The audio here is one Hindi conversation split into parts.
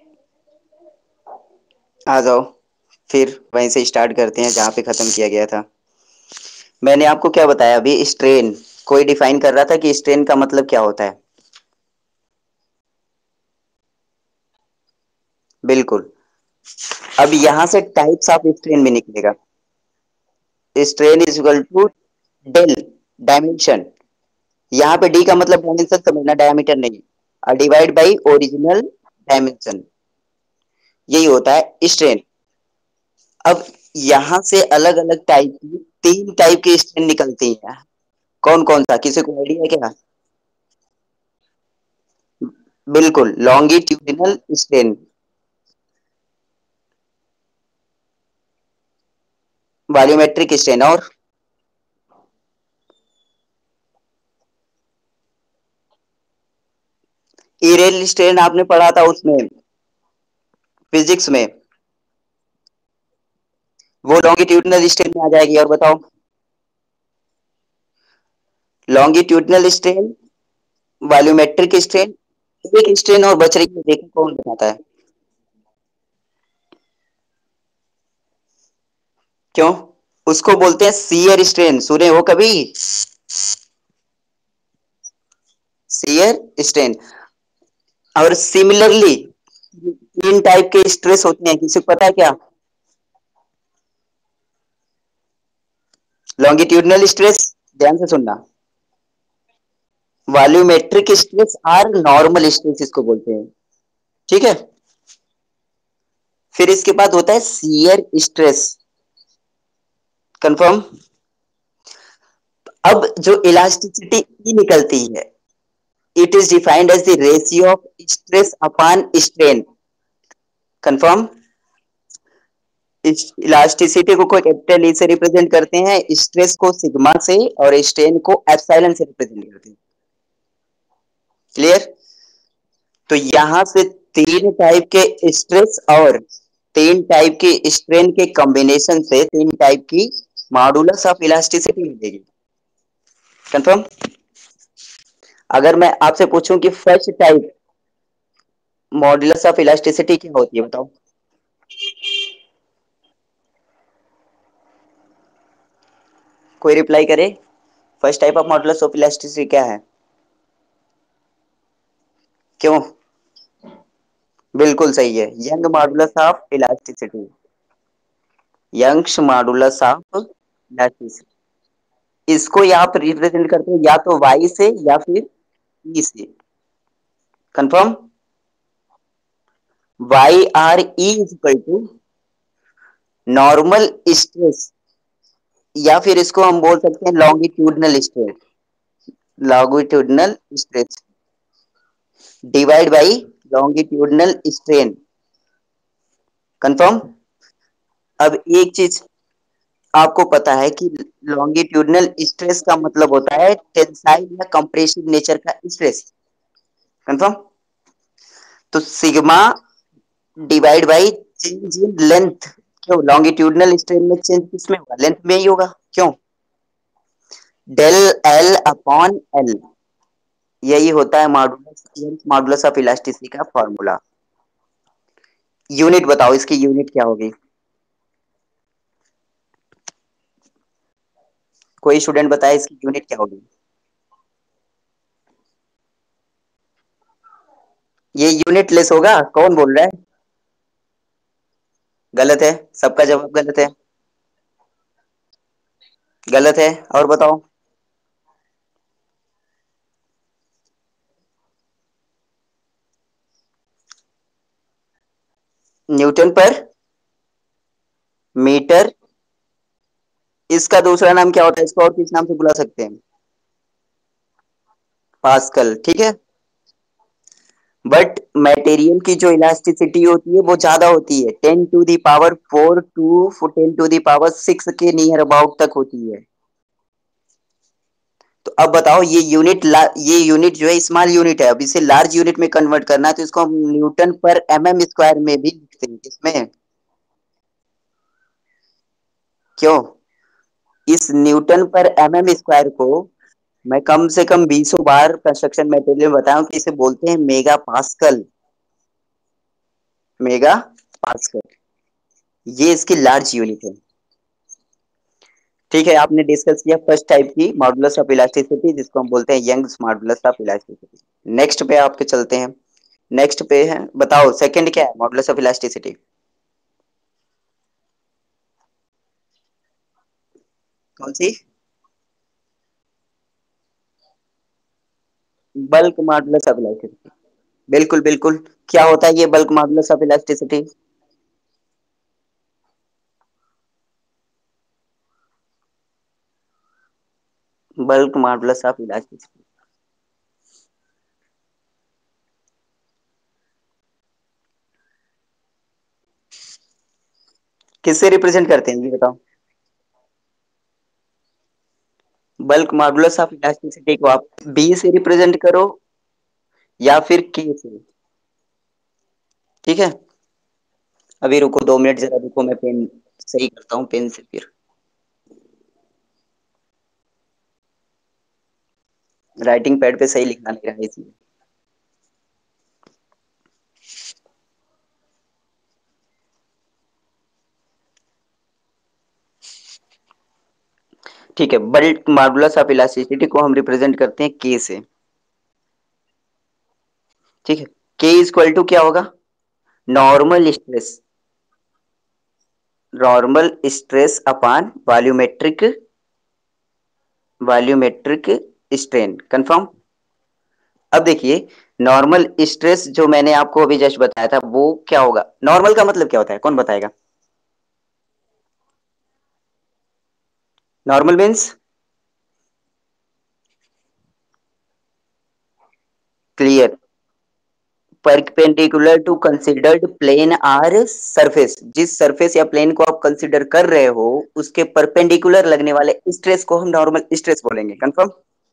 आ जाओ, फिर वहीं से स्टार्ट करते हैं जहां पे खत्म किया गया था। मैंने आपको क्या बताया अभी, स्ट्रेन। कोई डिफाइन कर रहा था कि स्ट्रेन का मतलब क्या होता है। बिल्कुल। अब यहां से टाइप्स ऑफ स्ट्रेन भी निकलेगा। Strain is equal to del, dimension. यहाँ पे डी का मतलब डायमेंशन समझना, डायमीटर नहीं। और डिवाइड बाई ओरिजिनल डायमेंशन, यही होता है स्ट्रेन। अब यहाँ से अलग अलग टाइप की, तीन टाइप की स्ट्रेन निकलती है। कौन कौन सा, किसी को आइडिया है क्या? बिल्कुल, लॉन्गिट्यूडिनल स्ट्रेन, वॉल्यूमेट्रिक स्ट्रेन, और इरेल स्ट्रेन आपने पढ़ा था उसमें, फिजिक्स में। वो लॉन्गिट्यूडिनल स्ट्रेन में आ जाएगी। और बताओ, लॉन्गिट्यूडिनल स्ट्रेन, वॉल्यूमेट्रिक स्ट्रेन, एक स्ट्रेन और बच रही है, देखो कौन बताता है। क्यों? उसको बोलते हैं सीयर स्ट्रेन, सुने हो कभी? Shear strain. और सिमिलरली तीन टाइप के स्ट्रेस होते हैं, किसी को पता है क्या? लॉन्गिट्यूडिनल स्ट्रेस, ध्यान से सुनना, वॉल्यूमेट्रिक स्ट्रेस और नॉर्मल स्ट्रेस इसको बोलते हैं। ठीक है। फिर इसके बाद होता है सीयर स्ट्रेस। कंफर्म। अब जो इलास्टिसिटी ई निकलती है, it is defined as the ratio of stress upon strain. Confirm. Elasticity को कैपिटल ई से रिप्रेजेंट करते हैं, स्ट्रेस को सिग्मा से, और स्ट्रेन को एप्सिलॉन से रिप्रेजेंट करते हैं। क्लियर? तो यहां से तीन टाइप के स्ट्रेस और तीन टाइप की स्ट्रेन के कॉम्बिनेशन से तीन टाइप की मॉडुलस ऑफ इलास्टिसिटी मिलेगी। कंफर्म। अगर मैं आपसे पूछूं कि first type modulus of elasticity क्या होती है, बताओ। कोई रिप्लाई करे। First type of modulus of elasticity क्या है? क्यों? बिल्कुल सही है, Young modulus of elasticity. Young's modulus of elasticity. इसको यहाँ पर रिप्रेजेंट करते हैं या तो वाई से या फिर ई से। Confirm. Y R E is equal to normal stress, या फिर इसको हम बोल सकते हैं longitudinal stress. Longitudinal stress divide by longitudinal strain. Confirm. अब एक चीज आपको पता है कि लॉन्गिट्यूडनल स्ट्रेस का मतलब होता है टेंसाइल या कंप्रेसिव नेचर का स्ट्रेस। कंफर्म। तो sigma divide by change in length. क्यों? लॉन्गिट्यूडनल स्ट्रेन में चेंज किसमें होगा? लेंथ में ही होगा। क्यों? डेल एल अपॉन एल, यही होता है मॉडुलस, मॉडुलस ऑफ इलास्टिसिटी का फॉर्मूला। यूनिट बताओ, इसकी यूनिट क्या होगी? कोई स्टूडेंट बताए इसकी यूनिट क्या होगी? ये यूनिट लेस होगा, कौन बोल रहा है? गलत है, सबका जवाब गलत है। गलत है, और बताओ। Newton per metre. इसका दूसरा नाम क्या होता है, इसको और किस नाम से बुला सकते हैं? पास्कल, ठीक है। बट मटेरियल की जो इलास्टिसिटी होती है वो ज्यादा होती है, 10⁴ टू 10⁶ के नियर अबाउट तक होती है। तो अब बताओ, ये यूनिट जो है स्मॉल यूनिट है, अब इसे लार्ज यूनिट में कन्वर्ट करना है, तो इसको हम न्यूटन पर एमएम स्क्वायर में भी लिखते हैं। किसमें? क्यों? इस न्यूटन पर एमएम स्क्वायर को मैं कम से कम 20 बार कंस्ट्रक्शन मटेरियल में बताऊं कि इसे बोलते हैं मेगा पास्कल। मेगा पास्कल, ये इसकी लार्ज यूनिट है। ठीक है, आपने डिस्कस किया फर्स्ट टाइप की मॉडुलस ऑफ इलास्टिसिटी, जिसको हम बोलते हैं Young's modulus of elasticity. Next पे आपके चलते हैं। नेक्स्ट पे है, बताओ सेकंड क्या है मॉडुलस ऑफ इलास्टिसिटी? कौन सी? Bulk modulus of elasticity. बिल्कुल बिल्कुल। क्या होता है ये bulk modulus of elasticity? Bulk modulus of elasticity किससे रिप्रेजेंट करते हैं ये बताओ? बल्क मॉडुलस ऑफ इलास्टिसिटी को आप बी से रिप्रेजेंट करो या फिर के से। ठीक है, अभी रुको 2 मिनट, जरा रुको, मैं पेन सही करता हूँ पेन से फिर। राइटिंग पैड पे सही लिखना नहीं रहा है इसलिए। ठीक है, बल्क मॉडुलस ऑफ इलास्टिसिटी को हम रिप्रेजेंट करते हैं के से। ठीक है, के इज इक्वल टू क्या होगा? Normal stress, normal stress upon volumetric, volumetric strain. Confirm? अब देखिए, नॉर्मल स्ट्रेस जो मैंने आपको अभी जस्ट बताया था वो क्या होगा? नॉर्मल का मतलब क्या होता है, कौन बताएगा? Normal means clear, perpendicular to considered plane or surface. जिस सरफेस या प्लेन को आप कंसिडर कर रहे हो उसके परपेंडिकुलर लगने वाले स्ट्रेस को हम नॉर्मल स्ट्रेस बोलेंगे। Confirm?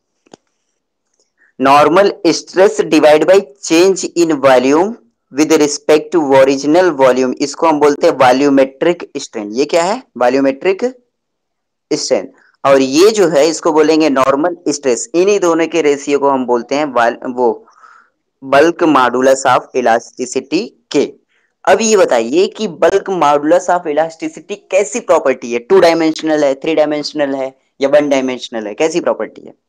Normal stress divide by change in volume with respect to original volume, इसको हम बोलते हैं वॉल्यूमेट्रिक स्ट्रेन। ये क्या है? Volumetric strain. और ये जो है इसको बोलेंगे नॉर्मल स्ट्रेस। इन्हीं दोनों के रेशियो को हम बोलते हैं वो बल्क मॉडुलस ऑफ इलास्टिसिटी के। अब ये बताइए कि बल्क मॉडुलस ऑफ इलास्टिसिटी कैसी प्रॉपर्टी है? 2 डायमेंशनल है, 3 डायमेंशनल है, या 1 डायमेंशनल है? कैसी प्रॉपर्टी है?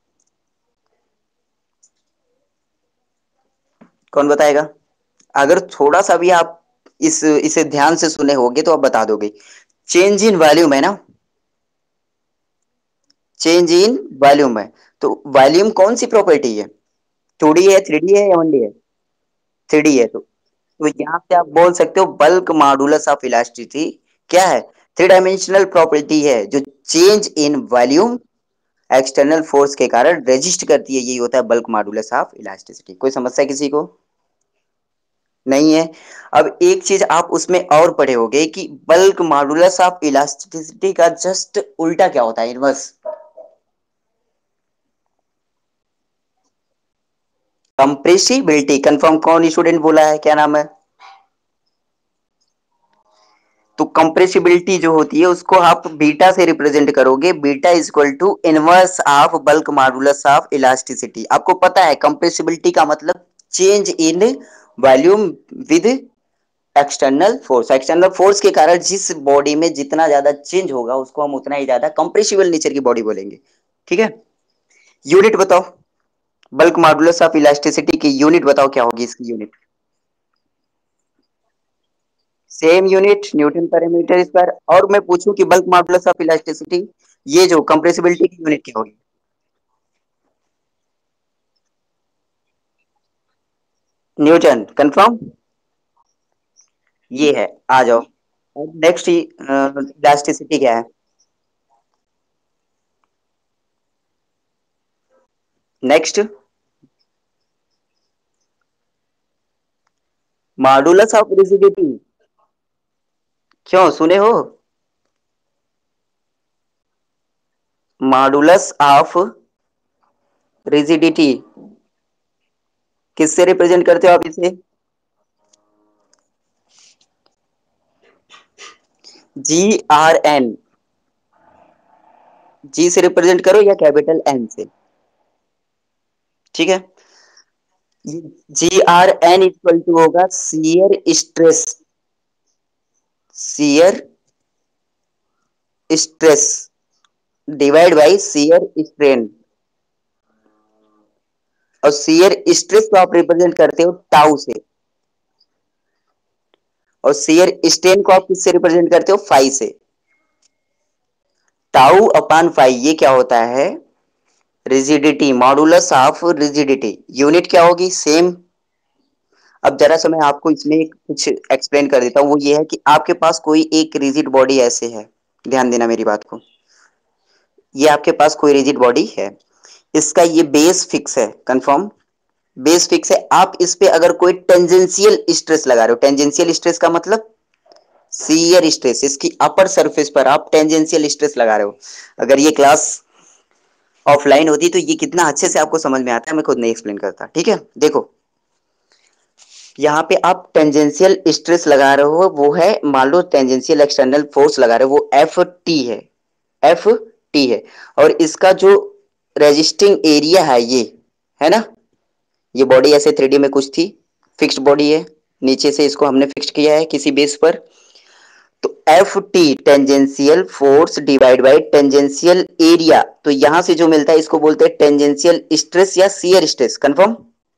कौन बताएगा? अगर थोड़ा सा भी आप इसे ध्यान से सुने होगे तो आप बता दोगे। चेंज इन वॉल्यूम है ना, चेंज इन वॉल्यूम है। तो वॉल्यूम कौन सी प्रॉपर्टी है? 2D है, 3D है, या 1D है? 3D है। तो यहाँ से आप बोल सकते हो बल्क मॉडुलस ऑफ इलास्टिसिटी क्या है? 3 डायमेंशनल प्रॉपर्टी है जो change in volume external force के कारण रेजिस्ट करती है। यही होता है बल्क मॉडुलस ऑफ इलास्टिसिटी। कोई समस्या किसी को? नहीं है। अब एक चीज आप उसमें और पढ़े होगे कि बल्क मॉडुलस ऑफ इलास्टिसिटी का जस्ट उल्टा क्या होता है, इनवर्स। कंप्रेसिबिलिटी। कंफर्म? कौन स्टूडेंट बोला है, क्या नाम है? तो कंप्रेसिबिलिटी जो होती है उसको आप बीटा से रिप्रेजेंट करोगे। Beta is equal to inverse of bulk modulus of elasticity. आपको पता है कंप्रेसिबिलिटी का मतलब change in volume with external force. External force के कारण जिस बॉडी में जितना ज्यादा चेंज होगा उसको हम उतना ही ज्यादा कंप्रेसिबल नेचर की बॉडी बोलेंगे। ठीक है, यूनिट बताओ, बल्क मॉडुलस ऑफ इलास्टिसिटी की यूनिट बताओ, क्या होगी इसकी unit? Same unit, newton per metre square. और मैं पूछूं कि बल्क मॉडुलस ऑफ इलास्टिसिटी, ये जो कंप्रेसिबिलिटी की यूनिट क्या होगी? न्यूटन। कंफर्म? ये है, आ जाओ। नेक्स्ट इलास्टिसिटी क्या है? Next modulus of rigidity. क्यों, सुने हो? मॉडुलस ऑफ रिजिडिटी किससे रिप्रेजेंट करते हो आप इसे? GRN। जी से रिप्रेजेंट करो या कैपिटल एन से? ठीक है, GRN इक्वल टू होगा shear stress. Shear stress divide by shear strain. और शियर स्ट्रेस को आप रिप्रेजेंट करते हो टाउ से, और शियर स्ट्रेन को आप किससे रिप्रेजेंट करते हो? फाई से। टाउ अपान फाई ये क्या होता है? Rigidity, modulus of rigidity. Unit क्या होगी? सेम। अब जरा सा मैं आपको इसमें कुछ एक्सप्लेन कर देता हूँ, वो ये है कि आपके पास कोई एक रिजिड बॉडी ऐसे है, ध्यान देना मेरी बात को। ये आपके पास कोई रिजिड बॉडी है, इसका ये बेस फिक्स है, कंफर्म बेस फिक्स है। आप इस पे अगर कोई टेंजेंशियल स्ट्रेस लगा रहे हो, टेंजेंशियल स्ट्रेस का मतलब शियर स्ट्रेस, इसकी अपर सरफेस पर आप टेंजेंशियल स्ट्रेस लगा रहे हो। अगर ये क्लास ऑफलाइन होती तो ये कितना अच्छे से आपको समझ में आता है, मैं खुद नहीं एक्सप्लेन करता। ठीक है, देखो यहाँ पे आप टेंजेंशियल स्ट्रेस लगा रहे हो, वो है मान लो टेंजेंशियल एक्सटर्नल फोर्स लगा रहे हो, वो एफ टी है, एफ टी है। और इसका जो रेजिस्टिंग एरिया है ये, है ना, ये बॉडी ऐसे 3D में कुछ थी, फिक्स्ड बॉडी है, नीचे से इसको हमने फिक्स किया है किसी बेस पर। तो F T tangential force divide by tangential area, तो यहां से जो मिलता है इसको बोलते हैं टेंजेंशियल स्ट्रेस या shear stress. Confirm,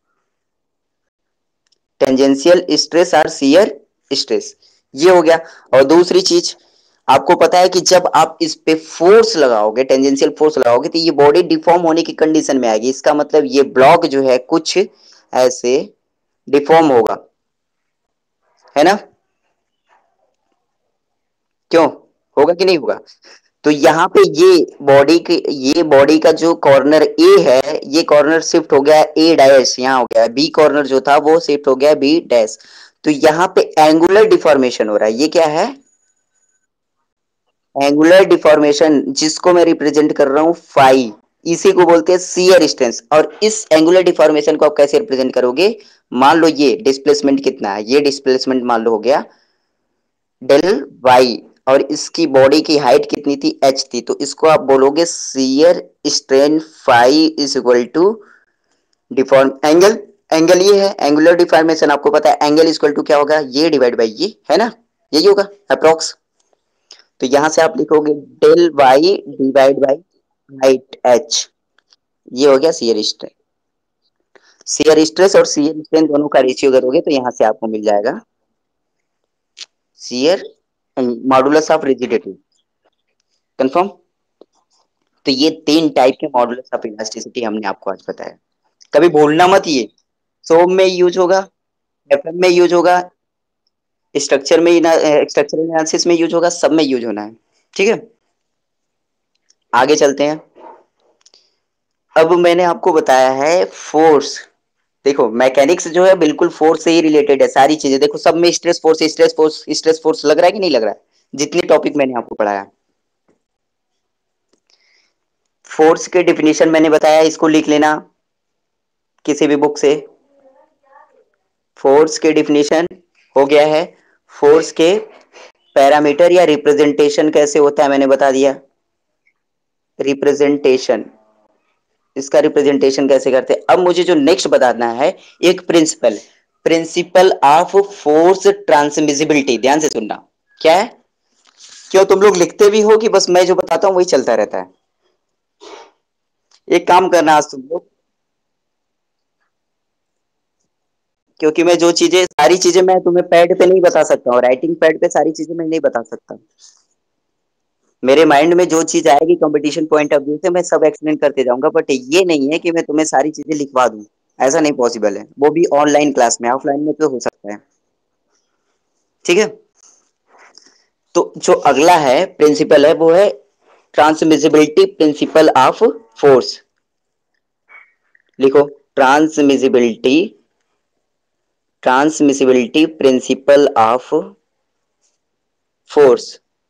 tangential stress और शियर स्ट्रेस, ये हो गया। और दूसरी चीज आपको पता है कि जब आप इस पे फोर्स लगाओगे, टेंजेंशियल फोर्स लगाओगे, तो ये बॉडी डिफॉर्म होने की कंडीशन में आएगी। इसका मतलब ये ब्लॉक जो है कुछ ऐसे डिफॉर्म होगा, है ना? क्यों होगा कि नहीं होगा? तो यहाँ पे ये बॉडी का जो कॉर्नर ए है, ये कॉर्नर शिफ्ट हो गया ए डैश, यहाँ हो गया बी कॉर्नर जो था वो शिफ्ट हो गया बी डैश। तो यहाँ पे एंगुलर डिफॉर्मेशन हो रहा है, ये क्या है? एंगुलर डिफॉर्मेशन, जिसको मैं रिप्रेजेंट कर रहा हूं फाई, इसी को बोलते हैं शियर स्ट्रेंथ। और इस एंगुलर डिफॉर्मेशन को आप कैसे रिप्रेजेंट करोगे? मान लो ये डिस्प्लेसमेंट कितना है, ये डिस्प्लेसमेंट मान लो हो गया डेल वाई, और इसकी बॉडी की हाइट कितनी थी? एच थी। तो इसको आप बोलोगे shear strain phi is equal to deform angle, angle ये है एंगुलर डिफॉर्मेशन, आपको पता है एंगल इक्वल टू क्या होगा? ये डिवाइड बाई ये, है ना, यही होगा अप्रोक्स। तो यहां से आप लिखोगे del Y divide by height H, ये हो गया शियर स्ट्रेस। शियर स्ट्रेस और शियर स्ट्रेन दोनों का रेशियो करोगे तो यहां से आपको मिल जाएगा shear modulus of rigidity. Confirm. तो ये 3 टाइप के मॉडुलस ऑफ इलास्टिसिटी हमने आपको आज बताया। कभी भूलना मत, ये सोम में यूज होगा, एफएम में यूज होगा, स्ट्रक्चरल एनालिसिस में यूज होगा, सब में यूज होना है। ठीक है, आगे चलते हैं। अब मैंने आपको बताया है फोर्स। देखो मैकेनिक्स जो है बिल्कुल फोर्स से ही रिलेटेड है, सारी चीजें देखो सब में stress force stress force stress force लग रहा है कि नहीं लग रहा है? जितने टॉपिक मैंने आपको पढ़ाया, फोर्स के डिफिनीशन मैंने बताया, इसको लिख लेना किसी भी बुक से। फोर्स के डिफिनीशन हो गया है, फोर्स के पैरामीटर या रिप्रेजेंटेशन कैसे होता है मैंने बता दिया। रिप्रेजेंटेशन, इसका रिप्रेजेंटेशन कैसे करते हैं। अब मुझे जो नेक्स्ट बताना है एक principle, principle of force transmissibility, ध्यान से सुनना। क्या है? क्यों तुम लोग लिखते भी हो कि बस मैं जो बताता हूँ वही चलता रहता है? एक काम करना आज तुम लोग, क्योंकि मैं जो चीजें सारी चीजें मैं तुम्हें पैड पे नहीं बता सकता हूँ, राइटिंग पैड पे सारी चीजें मैं नहीं बता सकता। मेरे माइंड में जो चीज आएगी कंपटीशन पॉइंट ऑफ व्यू से मैं सब एक्सप्लेन करते जाऊंगा, बट ये नहीं है कि मैं तुम्हें सारी चीजें लिखवा दूं, ऐसा नहीं पॉसिबल है, वो भी ऑनलाइन क्लास में, ऑफलाइन में तो हो सकता है। ठीक है, तो जो अगला है प्रिंसिपल है वो है ट्रांसमिसिबिलिटी प्रिंसिपल ऑफ फोर्स। लिखो transmissibility, transmissibility principle of force,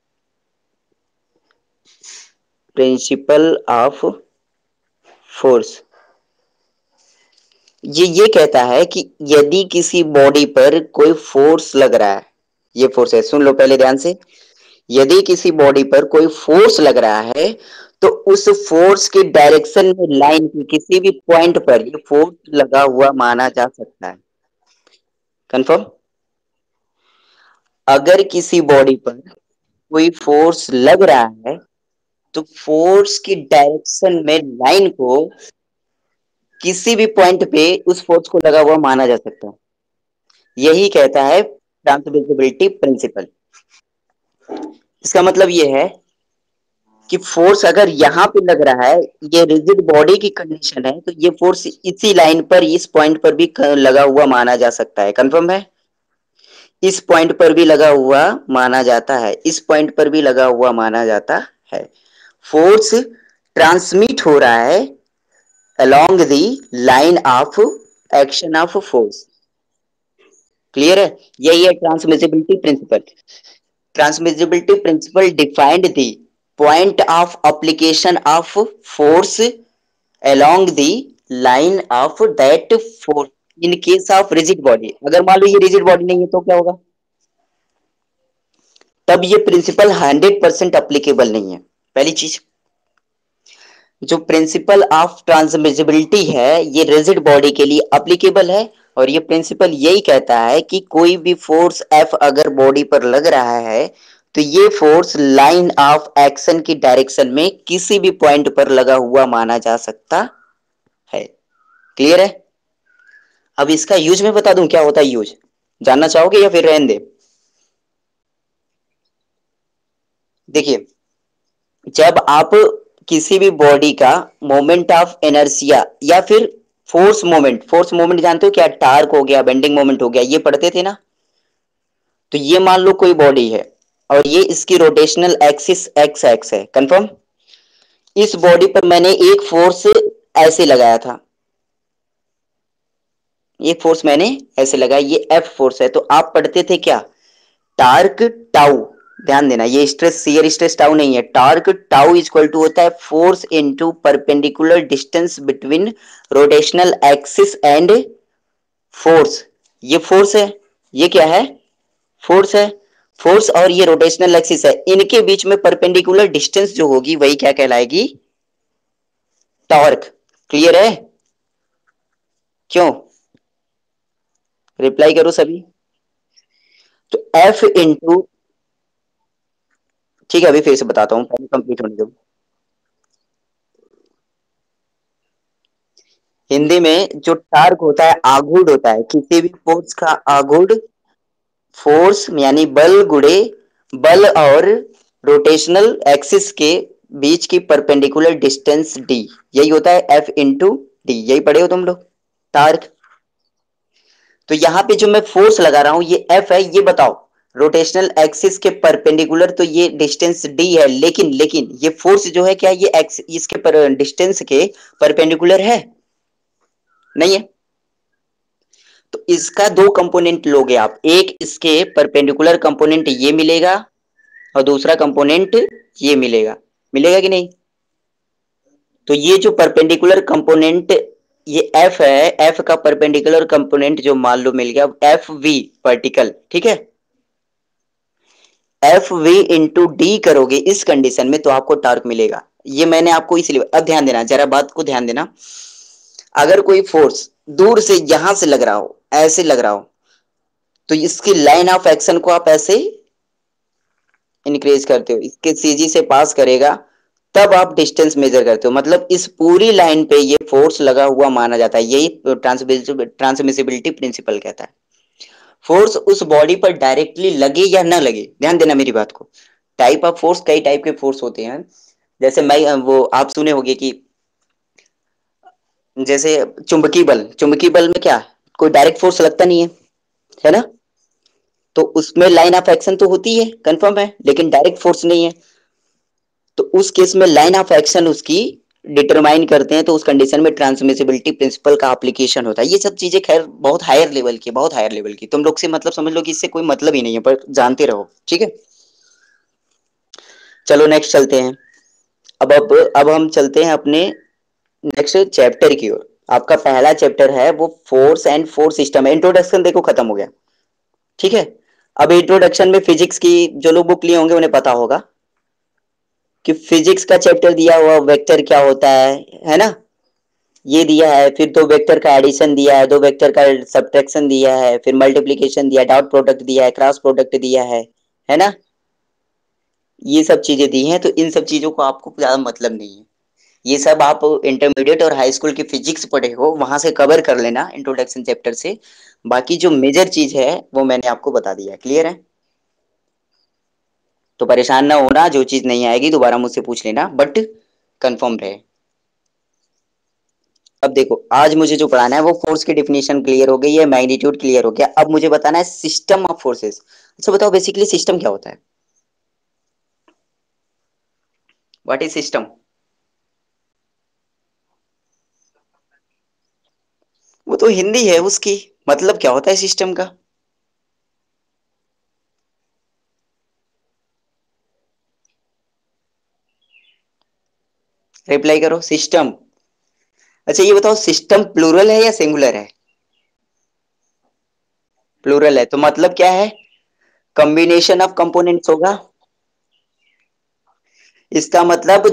principle of force. ये कहता है कि यदि किसी बॉडी पर कोई फोर्स लग रहा है, ये फोर्स है, सुन लो पहले ध्यान से, यदि किसी बॉडी पर कोई फोर्स लग रहा है तो उस फोर्स की डायरेक्शन में लाइन की किसी भी पॉइंट पर ये फोर्स लगा हुआ माना जा सकता है। कंफर्म। अगर किसी बॉडी पर कोई फोर्स लग रहा है तो फोर्स की डायरेक्शन में लाइन को किसी भी पॉइंट पे उस फोर्स को लगा हुआ माना जा सकता है। यही कहता है ट्रांसमिसिबिलिटी प्रिंसिपल। इसका मतलब ये है कि फोर्स अगर यहाँ पे लग रहा है, ये रिजिड बॉडी की कंडीशन है, तो ये फोर्स इसी लाइन पर, इस पॉइंट पर भी लगा हुआ माना जा सकता है। कंफर्म है? इस पॉइंट पर भी लगा हुआ माना जाता है, इस पॉइंट पर भी लगा हुआ माना जाता है। फोर्स ट्रांसमिट हो रहा है along the line of action of force। Clear है? यही है transmissibility principle. Transmissibility principle defined the point of application of force along the line of that force in case of rigid body। अगर मान लो ये रिजिड बॉडी नहीं है तो क्या होगा? तब ये प्रिंसिपल 100% अप्लीकेबल नहीं है। पहली चीज, जो प्रिंसिपल ऑफ ट्रांसमिसिबिलिटी है ये रिजिड बॉडी के लिए अप्लीकेबल है, और ये प्रिंसिपल यही कहता है कि कोई भी फोर्स एफ अगर बॉडी पर लग रहा है तो ये फोर्स लाइन ऑफ एक्शन की डायरेक्शन में किसी भी पॉइंट पर लगा हुआ माना जा सकता है। क्लियर है? अब इसका यूज मैं बता दूं क्या होता है यूज, जानना चाहोगे या फिर रहने दे? देखिए, जब आप किसी भी बॉडी का मोमेंट ऑफ इनर्शिया या फिर फोर्स मोमेंट जानते हो क्या? टार्क हो गया, बेंडिंग मोमेंट हो गया, ये पढ़ते थे ना। तो ये मान लो कोई बॉडी है और ये इसकी रोटेशनल एक्सिस एक्स एक्स है। कंफर्म? इस बॉडी पर मैंने एक फोर्स ऐसे लगाया था, एक फोर्स मैंने ऐसे लगाया, ये एफ फोर्स है। तो आप पढ़ते थे क्या? Torque tau. ध्यान देना, ये स्ट्रेस शियर स्ट्रेस टाउ नहीं है। Torque tau is equal to होता है force into perpendicular distance between rotational axis and force. ये फोर्स है, ये क्या है? फोर्स है। फोर्स और ये रोटेशनल एक्सिस है, इनके बीच में परपेंडिकुलर डिस्टेंस जो होगी वही क्या कहलाएगी? टॉर्क। क्लियर है? क्यों? रिप्लाई करो सभी। तो एफ इंटू, ठीक है अभी फिर से बताता हूं, पहले कंप्लीट होने दो। हिंदी में जो टार्क होता है आघूर्ण होता है, किसी भी फोर्स का आघूर्ण। फोर्स यानी बल गुड़े बल और रोटेशनल एक्सिस के बीच की परपेंडिकुलर डिस्टेंस डी, यही होता है एफ इंटू डी। यही पढ़े हो तुम लोग, टार्क। तो यहाँ पे जो मैं फोर्स लगा रहा हूं ये एफ है, ये बताओ रोटेशनल एक्सिस के परपेंडिकुलर तो ये डिस्टेंस डी है, लेकिन ये फोर्स जो है क्या ये एक्स इसके पर डिस्टेंस के परपेंडिकुलर है? नहीं है। तो इसका दो कंपोनेंट लोगे आप, एक इसके परपेंडिकुलर कंपोनेंट ये मिलेगा और दूसरा कंपोनेंट ये मिलेगा। मिलेगा कि नहीं? तो ये जो परपेंडिकुलर कंपोनेंट ये एफ है, एफ का परपेंडिकुलर कंपोनेंट जो मान लो मिल गया एफ वी वर्टिकल, ठीक है। एफ वी इंटू डी करोगे इस कंडीशन में तो आपको टार्क मिलेगा। ये मैंने आपको इसलिए, अब ध्यान देना, जरा बात को ध्यान देना। अगर कोई फोर्स दूर से यहां से लग रहा हो, ऐसे लग रहा हो, तो इसकी लाइन ऑफ एक्शन को आप ऐसे इंक्रीज करते हो, इसके सीजी से पास करेगा, तब आप डिस्टेंस मेजर करते हो। मतलब इस पूरी लाइन पे ये फोर्स लगा हुआ माना जाता है। यही ट्रांसमिसिबिलिटी प्रिंसिपल कहता है। फोर्स उस बॉडी पर डायरेक्टली लगे या ना लगे, ध्यान देना मेरी बात को। टाइप ऑफ फोर्स, कई टाइप के फोर्स होते हैं। जैसे मैं वो आप सुने होंगे कि जैसे चुंबकीय बल में क्या कोई डायरेक्ट फोर्स लगता नहीं है ना? तो उसमें लाइन ऑफ एक्शन तो होती है, कंफर्म है, लेकिन डायरेक्ट फोर्स नहीं है। तो उस केस में लाइन ऑफ एक्शन उसकी डिटरमाइन करते हैं, तो उस कंडीशन में ट्रांसमिसिबिलिटी प्रिंसिपल का एप्लीकेशन होता है। ये सब चीजें खैर बहुत हायर लेवल की, बहुत हायर लेवल की, तुम लोग से मतलब समझ लो कि इससे कोई मतलब ही नहीं है, पर जानते रहो, ठीक है। चलो नेक्स्ट चलते हैं। अब हम चलते हैं अपने नेक्स्ट चैप्टर की ओर। आपका पहला चैप्टर है वो फोर्स एंड फोर्स सिस्टम है। इंट्रोडक्शन देखो खत्म हो गया, ठीक है। अब इंट्रोडक्शन में फिजिक्स की जो लोग बुक लिए होंगे उन्हें पता होगा कि फिजिक्स का चैप्टर दिया हुआ वेक्टर क्या होता है ना। ये दिया है, फिर दो वेक्टर का एडिशन दिया है, दो वेक्टर का सब्ट्रैक्शन दिया है, फिर मल्टीप्लिकेशन दिया है, डॉट प्रोडक्ट दिया है, क्रॉस प्रोडक्ट दिया है ना। ये सब चीजें दी हैं, तो इन सब चीजों को आपको ज्यादा मतलब नहीं है। ये सब आप इंटरमीडिएट और हाई स्कूल की फिजिक्स पढ़े हो वहां से कवर कर लेना इंट्रोडक्शन चैप्टर से। बाकी जो मेजर चीज है वो मैंने आपको बता दिया। क्लियर है? तो परेशान ना होना, जो चीज नहीं आएगी दोबारा मुझसे पूछ लेना, बट कंफर्म रहे। अब देखो, आज मुझे जो पढ़ाना है वो फोर्स की डिफिनेशन क्लियर हो गई है, मैग्नीट्यूड क्लियर हो गया। अब मुझे बताना है सिस्टम ऑफ फोर्सेस। अच्छा बताओ, बेसिकली सिस्टम क्या होता है? What is system? वो तो हिंदी है उसकी, मतलब क्या होता है सिस्टम का? रिप्लाई करो, सिस्टम। अच्छा ये बताओ, सिस्टम प्लूरल है या सिंगुलर है? प्लूरल है, तो मतलब क्या है? कॉम्बिनेशन ऑफ कंपोनेंट्स होगा। इसका मतलब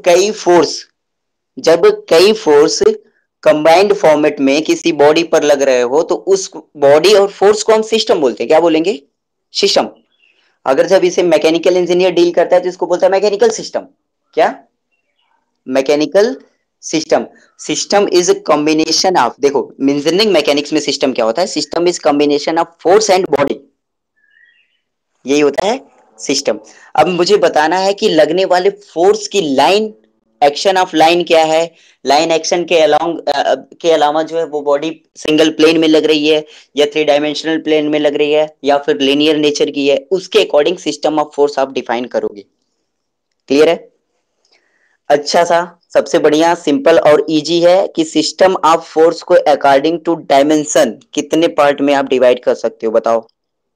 जब कई फोर्स कंबाइंड फॉर्मेट में किसी बॉडी पर लग रहे हो तो उस बॉडी और फोर्स को हम सिस्टम बोलते हैं। क्या बोलेंगे? सिस्टम। अगर जब इसे मैकेनिकल इंजीनियर डील करता है तो इसको बोलता है मैकेनिकल सिस्टम। क्या? Mechanical system. System is combination of, देखो इंजीनियरिंग मैकेनिक्स में सिस्टम क्या होता है? System is combination of force and body, यही होता है सिस्टम। अब मुझे बताना है कि लगने वाले फोर्स की लाइन, एक्शन ऑफ लाइन क्या है। लाइन एक्शन के अलोंग के अलावा जो है वो बॉडी सिंगल प्लेन में लग रही है या थ्री डायमेंशनल प्लेन में लग रही है या फिर लीनियर नेचर की है, उसके अकॉर्डिंग सिस्टम ऑफ फोर्स आप डिफाइन करोगे। क्लियर है? अच्छा सा, सबसे बढ़िया सिंपल और इजी है कि सिस्टम ऑफ फोर्स को अकॉर्डिंग टू डायमेंशन कितने पार्ट में आप डिवाइड कर सकते हो बताओ?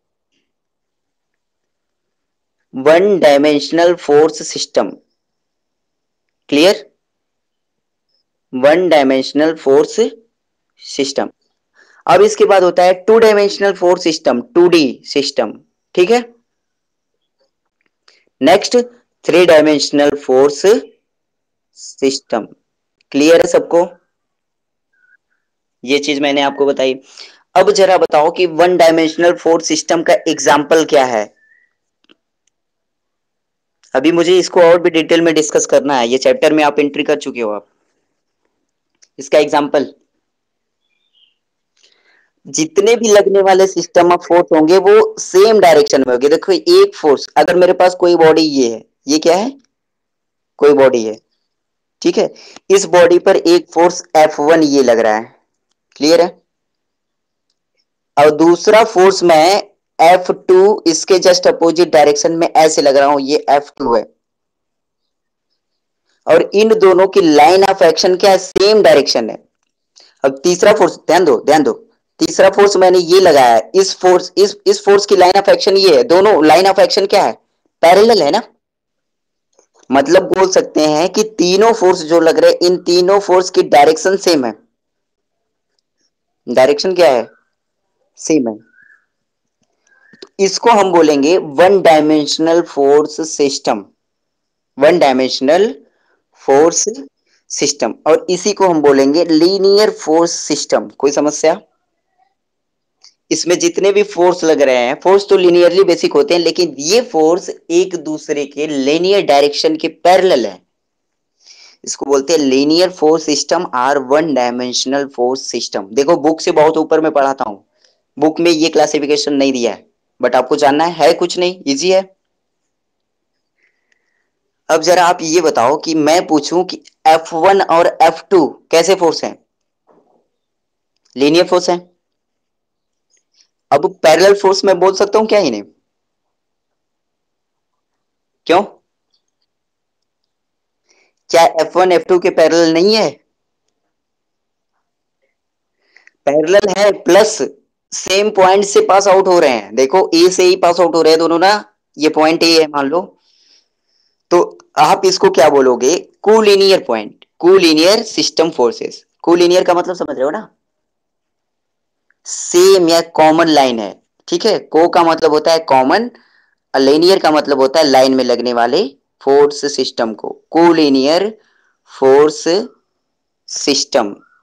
One dimensional force system. Clear? One dimensional force system. अब इसके बाद होता है two dimensional force system, 2D system. ठीक है? Next, three dimensional force system. Clear है सबको? ये चीज मैंने आपको बताई। अब जरा बताओ कि वन डायमेंशनल फोर्स सिस्टम का एग्जाम्पल क्या है। अभी मुझे इसको और भी डिटेल में डिस्कस करना है, ये चैप्टर में आप एंट्री कर चुके हो आप। इसका एग्जाम्पल, जितने भी लगने वाले सिस्टम ऑफ फोर्स होंगे वो सेम डायरेक्शन में होंगे। देखो एक फोर्स, अगर मेरे पास कोई बॉडी ये है, ये क्या है? कोई बॉडी है। ठीक है? इस बॉडी पर एक फोर्स F1 ये लग रहा है। क्लियर है? और दूसरा फोर्स मैं F2 इसके जस्ट अपोजिट डायरेक्शन में ऐसे लग रहा हूं, ये F2 है। और इन दोनों की लाइन ऑफ एक्शन क्या है? सेम डायरेक्शन है। अब तीसरा फोर्स, ध्यान दो ध्यान दो, तीसरा फोर्स मैंने ये लगाया है, इस फोर्स की लाइन ऑफ एक्शन ये है। दोनों लाइन ऑफ एक्शन क्या है? पैरेलल है ना। मतलब बोल सकते हैं कि तीनों फोर्स जो लग रहे हैं, इन तीनों फोर्स की डायरेक्शन सेम है। डायरेक्शन क्या है? सेम है। इसको हम बोलेंगे one dimensional force system. One dimensional force system, और इसी को हम बोलेंगे लीनियर फोर्स सिस्टम। कोई समस्या? इसमें जितने भी फोर्स लग रहे हैं, फोर्स तो लीनियरली बेसिक होते हैं, लेकिन ये फोर्स एक दूसरे के लीनियर डायरेक्शन के पैरेलल है। इसको बोलते हैं लीनियर फोर्स सिस्टम और वन डायमेंशनल फोर्स सिस्टम। देखो बुक से बहुत ऊपर में पढ़ाता हूं, बुक में ये क्लासिफिकेशन नहीं दिया है, बट आपको जानना है कुछ नहीं, इजी है। अब जरा आप ये बताओ कि मैं पूछूं कि F1 और F2 कैसे फोर्स हैं? लीनियर फोर्स हैं। अब पैरेलल फोर्स मैं बोल सकता हूं क्या इन्हें? क्यों? क्या F1 F2 के पैरेलल नहीं है? पैरेलल है, प्लस सेम पॉइंट से पास आउट हो रहे हैं। देखो ए से ही पास आउट हो रहे हैं दोनों ना, ये पॉइंट ए है मान लो, तो आप इसको क्या बोलोगे? Collinear point, collinear system forces. Collinear का मतलब समझ रहे हो ना? सेम या कॉमन लाइन है। ठीक है? को का मतलब होता है कॉमन, लीनियर का मतलब होता है लाइन में लगने वाले फोर्स सिस्टम को कोलिनियर फोर्स सिस्टम।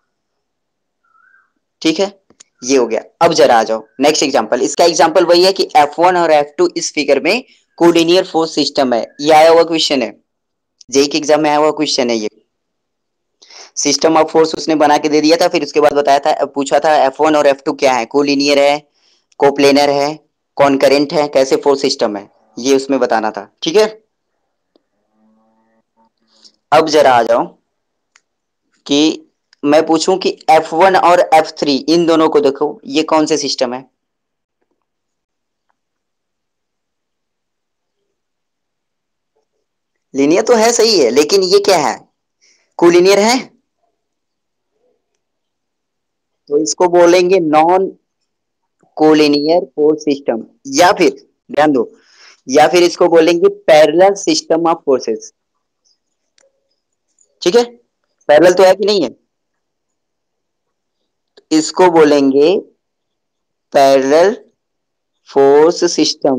ठीक है, ये हो गया। अब जरा आ जाओ नेक्स्ट एग्जांपल। इसका एग्जांपल वही है कि F1 और F2 इस फिगर में कोलिनियर फोर्स सिस्टम है। ये आया हुआ क्वेश्चन है, जेई के एग्जाम में आया हुआ क्वेश्चन है। ये सिस्टम ऑफ फोर्स उसने बना के दे दिया था, फिर उसके बाद बताया था, पूछा था F1 और F2 क्या है, कोलिनियर है, कोप्लेनर है, कॉनकरेंट है, कैसे फोर्स सिस्टम है, ये उसमें बताना था। ठीक है, अब जरा आ जाओ कि मैं पूछूं कि F1 और F3 इन दोनों को देखो, ये कौन से सिस्टम है? लीनियर तो है, सही है, लेकिन ये क्या है, कोलिनियर है, तो इसको बोलेंगे नॉन कोलिनियर फोर्स सिस्टम, या फिर ध्यान दो, या फिर इसको बोलेंगे पैरेलल सिस्टम ऑफ फोर्सेस। ठीक है, पैरेलल तो है कि नहीं है, इसको बोलेंगे पैरेलल फोर्स सिस्टम।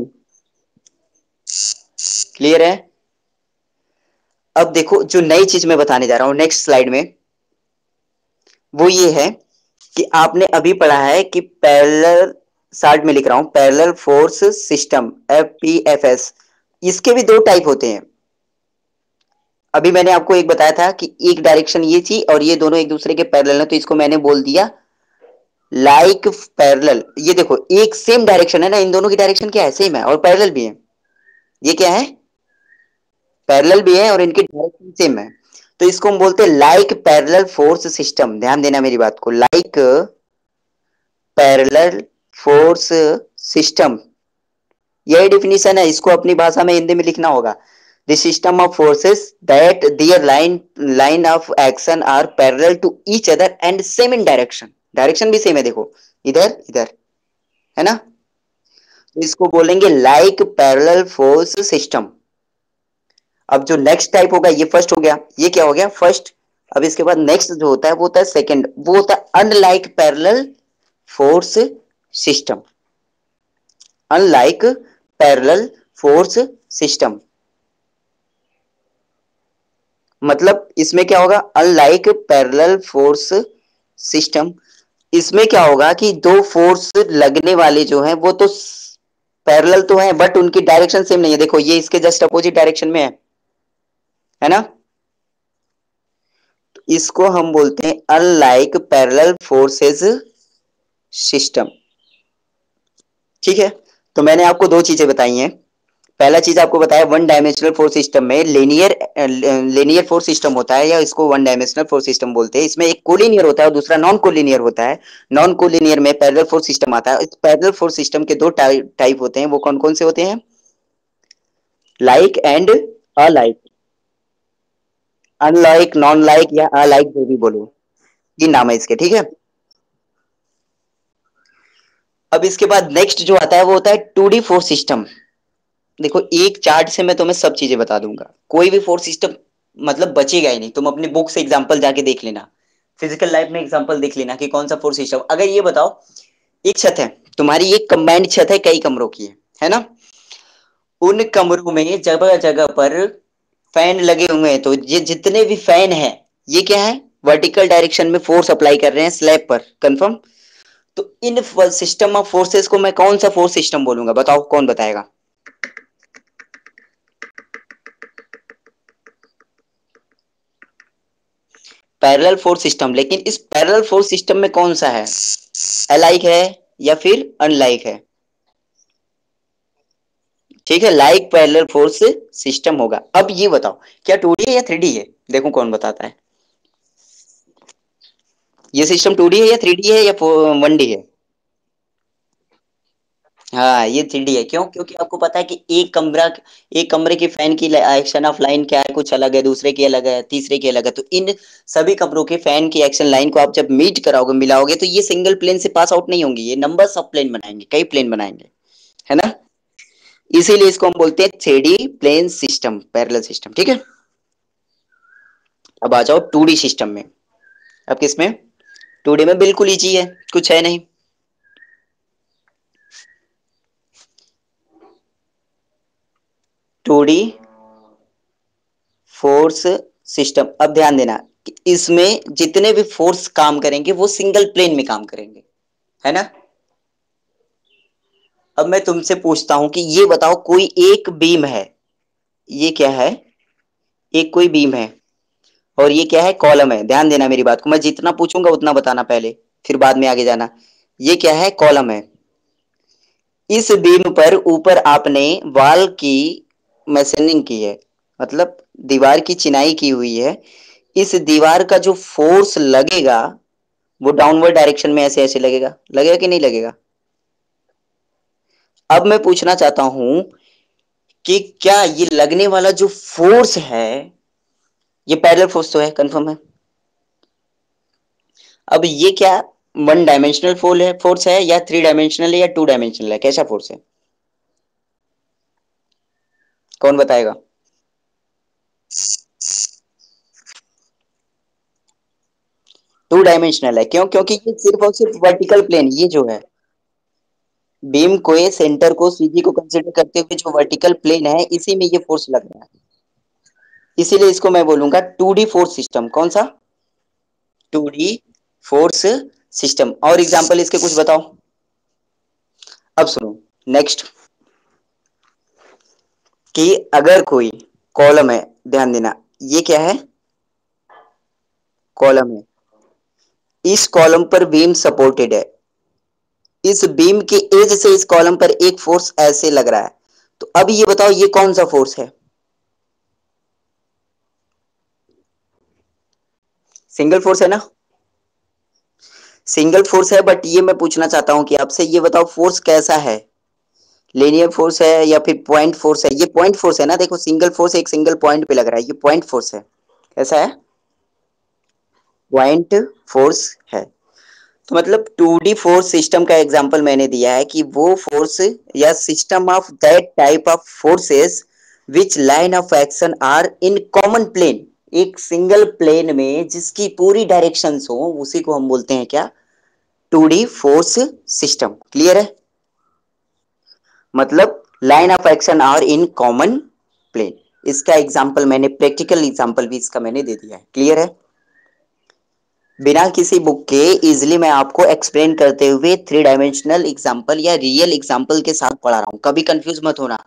क्लियर है? अब देखो जो नई चीज मैं बताने जा रहा हूं नेक्स्ट स्लाइड में, वो ये है कि आपने अभी पढ़ा है कि पैरेलल, शार्ट में लिख रहा हूं, पैरेलल फोर्स सिस्टम, FPFS, इसके भी दो टाइप होते हैं। अभी मैंने आपको एक बताया था कि एक डायरेक्शन ये थी और ये दोनों एक दूसरे के पैरेलल है, तो इसको मैंने बोल दिया लाइक पैरेलल। ये देखो एक सेम डायरेक्शन है ना, इन दोनों की डायरेक्शन क्या है, सेम है और पैरेलल भी है। ये क्या है, पैरेलल भी है और इनकी डायरेक्शन सेम है, तो इसको हम बोलते हैं लाइक पैरेलल फोर्स सिस्टम। ध्यान देना मेरी बात को, लाइक पैरेलल फोर्स सिस्टम, यही डिफिनीशन है, इसको अपनी भाषा में हिंदी में लिखना होगा। The system of forces that their line of action are parallel to each other and same in direction. Direction भी सेम है, देखो इधर इधर, है ना, तो इसको बोलेंगे लाइक पैरेलल फोर्स सिस्टम। अब जो नेक्स्ट टाइप होगा, ये फर्स्ट हो गया, ये क्या हो गया, फर्स्ट। अब इसके बाद नेक्स्ट जो होता है वो होता है सेकंड, वो होता है unlike parallel force system. Unlike parallel force system मतलब इसमें क्या होगा, अनलाइक पैरेलल फोर्स सिस्टम, इसमें क्या होगा कि दो फोर्स लगने वाले जो हैं वो तो पैरेलल तो हैं, बट उनकी डायरेक्शन सेम नहीं है। देखो ये इसके जस्ट अपोजिट डायरेक्शन में है ना, तो इसको हम बोलते हैं अनलाइक पैरेलल फोर्सेस सिस्टम। ठीक है, तो मैंने आपको दो चीजें बताई हैं। पहला चीज आपको बताया वन डायमेंशनल फोर्स सिस्टम में लीनियर फोर्स सिस्टम होता है, या इसको वन डायमेंशनल फोर्स सिस्टम बोलते हैं। इसमें एक कोलिनियर होता है और दूसरा नॉन कोलिनियर होता है। नॉन कोलिनियर में पैरेलल फोर्स सिस्टम आता है। इस पैरेलल फोर्स सिस्टम के दो टाइप होते हैं, वो कौन कौन से होते हैं, like and alike, unlike, non like या अलाइक, जो भी बोलो, तीन नाम है इसके। ठीक है, अब इसके बाद नेक्स्ट जो आता है वो होता है 2D फोर्स सिस्टम। देखो एक चार्ट से मैं तुम्हें सब चीजें बता दूंगा, कोई भी फोर्स सिस्टम मतलब बचेगा ही नहीं। तुम अपनी बुक से एग्जांपल जाके देख लेना, फिजिकल लाइफ में एग्जांपल देख लेना कि कौन सा फोर्स सिस्टम। अगर ये बताओ, एक छत है तुम्हारी, एक कंबाइंड छत है, कई कमरों की है ना, उन कमरों में जगह जगह पर फैन लगे हुए हैं, तो ये जितने भी फैन है, ये क्या है, वर्टिकल डायरेक्शन में फोर्स अप्लाई कर रहे हैं स्लैब पर, कंफर्म। तो इन सिस्टम ऑफ फोर्सेस को मैं कौन सा फोर्स सिस्टम बोलूंगा, बताओ कौन बताएगा? पैरेलल फोर्स सिस्टम, लेकिन इस पैरेलल फोर्स सिस्टम में कौन सा है, अलाइक है या फिर अनलाइक है? ठीक है, लाइक पैरेलल फोर्स सिस्टम होगा। अब ये बताओ क्या 2D है या 3D है, देखो कौन बताता है। ये सिस्टम 2D है या 3D है या 1D है? हाँ ये 3D है, क्यों? क्योंकि आपको पता है कि एक कमरे की फैन की एक्शन ऑफ लाइन क्या है, कुछ अलग है, दूसरे की अलग है, तीसरे की अलग है। तो इन सभी कमरों के फैन की एक्शन लाइन को आप जब मीट कराओगे, मिलाओगे, तो ये सिंगल प्लेन से पास आउट नहीं होंगी, ये नंबर्स ऑफ प्लेन बनाएंगे, कई प्लेन बनाएंगे, है ना। इसीलिए इसको हम बोलते हैं 3D plane system, parallel system. ठीक है, अब आ जाओ 2D सिस्टम में। अब किसमें, 2D में बिल्कुल इजी है, कुछ है नहीं। 2D फोर्स सिस्टम, अब ध्यान देना कि इसमें जितने भी फोर्स काम करेंगे वो सिंगल प्लेन में काम करेंगे, है ना। अब मैं तुमसे पूछता हूं कि ये बताओ, कोई एक बीम है, ये क्या है, एक कोई बीम है और ये क्या है, कॉलम है। ध्यान देना मेरी बात को, मैं जितना पूछूंगा उतना बताना पहले, फिर बाद में आगे जाना। ये क्या है, कॉलम है। इस बीम पर ऊपर आपने वॉल की मैसनिंग की है, मतलब दीवार की चिनाई की हुई है। इस दीवार का जो फोर्स लगेगा वो डाउनवर्ड डायरेक्शन में ऐसे ऐसे लगेगा, लगेगा कि नहीं लगेगा। अब मैं पूछना चाहता हूं कि क्या ये लगने वाला जो फोर्स है, ये पैरेलल फोर्स तो है, कंफर्म है। अब ये क्या वन डायमेंशनल फोर्स है या थ्री डायमेंशनल है या टू डायमेंशनल है, कैसा फोर्स है, कौन बताएगा। टू डायमेंशनल है, क्यों, क्योंकि ये सिर्फ और सिर्फ वर्टिकल प्लेन, ये जो है बीम को, सेंटर को, सीजी को कंसीडर करते हुए जो वर्टिकल प्लेन है, इसी में ये फोर्स लग रहा है। इसीलिए इसको मैं बोलूंगा 2D फोर्स सिस्टम। कौन सा, 2D फोर्स सिस्टम। और एग्जांपल इसके कुछ बताओ। अब सुनो नेक्स्ट, कि अगर कोई कॉलम है, ध्यान देना, ये क्या है, कॉलम है। इस कॉलम पर बीम सपोर्टेड है। इस बीम के एज से इस कॉलम पर एक फोर्स ऐसे लग रहा है। तो अब ये बताओ ये कौन सा फोर्स है, सिंगल फोर्स है ना, सिंगल फोर्स है। बट ये मैं पूछना चाहता हूं कि आपसे, ये बताओ फोर्स कैसा है, लीनियर फोर्स है या फिर पॉइंट फोर्स है। ये पॉइंट फोर्स है ना, देखो सिंगल फोर्स एक सिंगल पॉइंट पे लग रहा है, ये पॉइंट फोर्स है। कैसा है, पॉइंट फोर्स है। तो मतलब 2D फोर्स सिस्टम का एग्जांपल मैंने दिया है कि वो फोर्स या system of that type of forces which line of action are in common plane, एक सिंगल प्लेन में जिसकी पूरी डायरेक्शंस हो, उसी को हम बोलते हैं क्या, 2D फोर्स सिस्टम। क्लियर है, मतलब line of action are in common plane. इसका एग्जांपल मैंने, प्रैक्टिकल एग्जांपल भी इसका मैंने दे दिया है। क्लियर है, बिना किसी बुक के इजिली मैं आपको एक्सप्लेन करते हुए थ्री डायमेंशनल एग्जांपल या रियल एग्जांपल के साथ पढ़ा रहा हूं, कभी कंफ्यूज मत होना।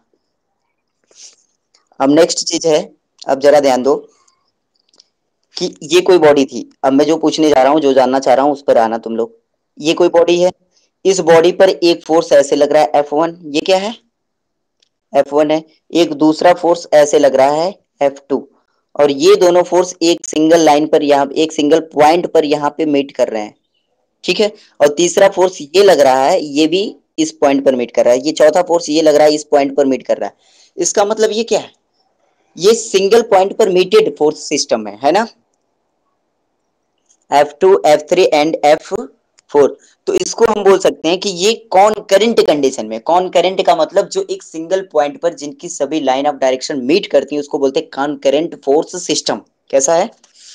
अब नेक्स्ट चीज है, अब जरा ध्यान दो कि ये कोई बॉडी थी। अब मैं जो पूछने जा रहा हूँ, जो जानना चाह रहा हूँ, उस पर आना तुम लोग। ये कोई बॉडी है, इस बॉडी पर एक फोर्स ऐसे लग रहा है F1, ये क्या है, F1 है। एक दूसरा फोर्स ऐसे लग रहा है F2, और ये दोनों फोर्स एक सिंगल लाइन पर, यहाँ एक सिंगल पॉइंट पर यहाँ पे मीट कर रहे हैं, ठीक है। और तीसरा फोर्स ये लग रहा है, ये भी इस पॉइंट पर मीट कर रहा है। ये चौथा फोर्स ये लग रहा है इस पॉइंट पर मीट कर रहा है। इसका मतलब ये क्या है, ये सिंगल पॉइंट पर मीटेड फोर्स सिस्टम है ना, F2, F3 एंड F4। तो इसको हम बोल सकते हैं कि ये कॉन करंट कंडीशन में, कॉन करंट का मतलब जो एक सिंगल पॉइंट पर जिनकी सभी लाइन ऑफ डायरेक्शन मीट करती है, उसको बोलते हैं कॉन करंट फोर्स सिस्टम। कैसा है,